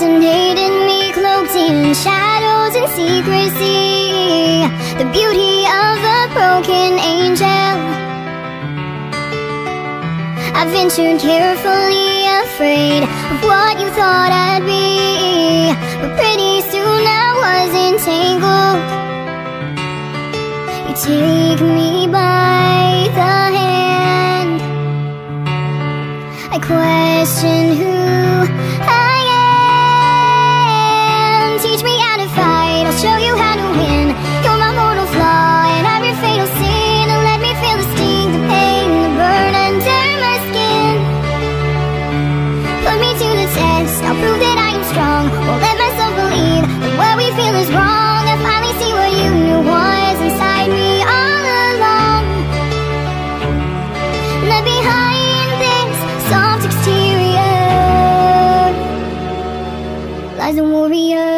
fascinated me, cloaked in shadows and secrecy, the beauty of a broken angel. I ventured carefully, afraid of what you thought I'd be, but pretty soon I was entangled. You take me by the hand, I question who I am. Teach me how to fight, I'll show you how to win. You're my mortal flaw and I'm your fatal sin. And let me feel the sting, the pain, the burn under my skin. Put me to the test, I'll prove that I am strong. Won't let myself believe that what we feel is wrong. I finally see what you knew was inside me all along. That behind this soft exterior lies a warrior.